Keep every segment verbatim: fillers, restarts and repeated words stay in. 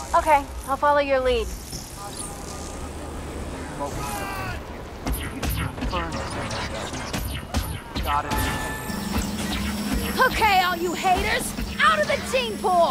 Okay, I'll follow your lead. Got it. Okay, all you haters, out of the teen pool!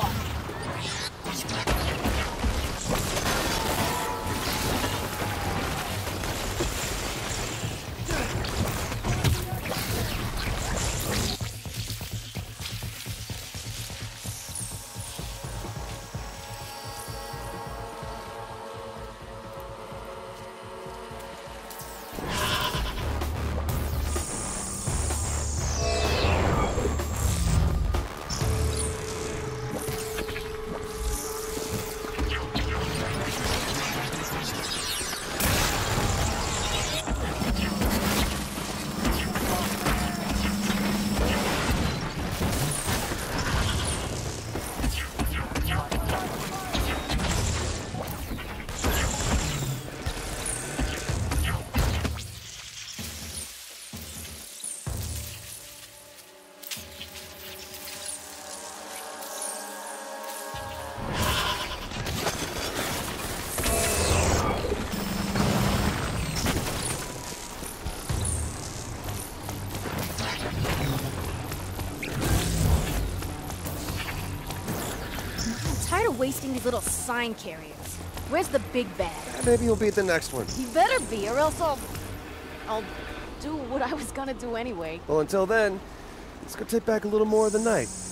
Tired of wasting these little sign carriers. Where's the big bad? Maybe you'll be at the next one. You better be, or else I'll... I'll do what I was gonna do anyway. Well, until then, let's go take back a little more of the night.